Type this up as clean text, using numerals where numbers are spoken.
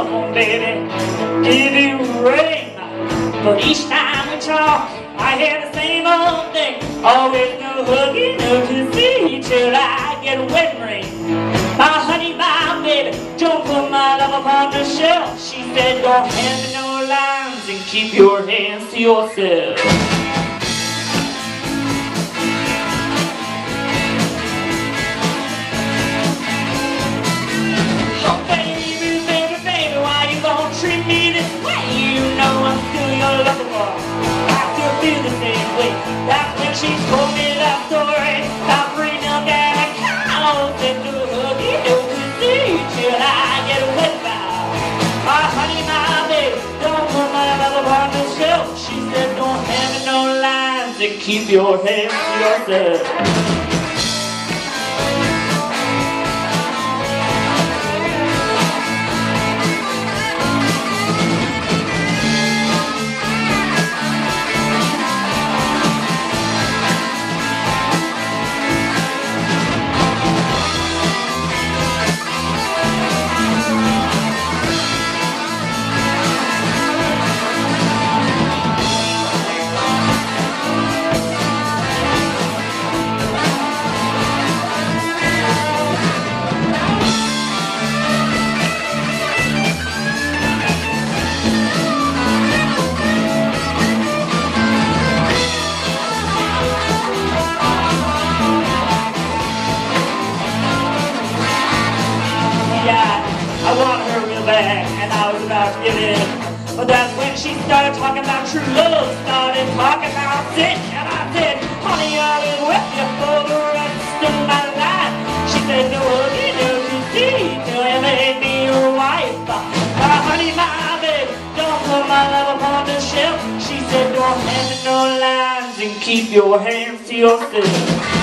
telephone, baby, give you a ring. But each time we talk, I hear the same old thing. Always no hugging, no kissing till I get a wedding ring. My honey, my baby, don't put my love upon the shelf. She said, don't hand me no lines and keep your hands to yourself. Oh baby, baby, baby, why you gonna treat me this way? You know I'm still your lover boy. I still feel the same way. That's when she told me that story about freedom and a cow. Said no huggy, no kissy till I get wet by. My honey, my baby, don't put my love upon the shelf. She said don't hand me no lines and keep your hands to yourself. I wanted her real bad, and I was about to give in. But that's when she started talking about true love, started talking about sin. And I said, honey, I'll be with you for the rest of my life. She said, no huggy, no kissy till you make me your wife. My honey, my baby, don't put my love upon the shelf. She said, don't hand me no lines and keep your hands to yourself.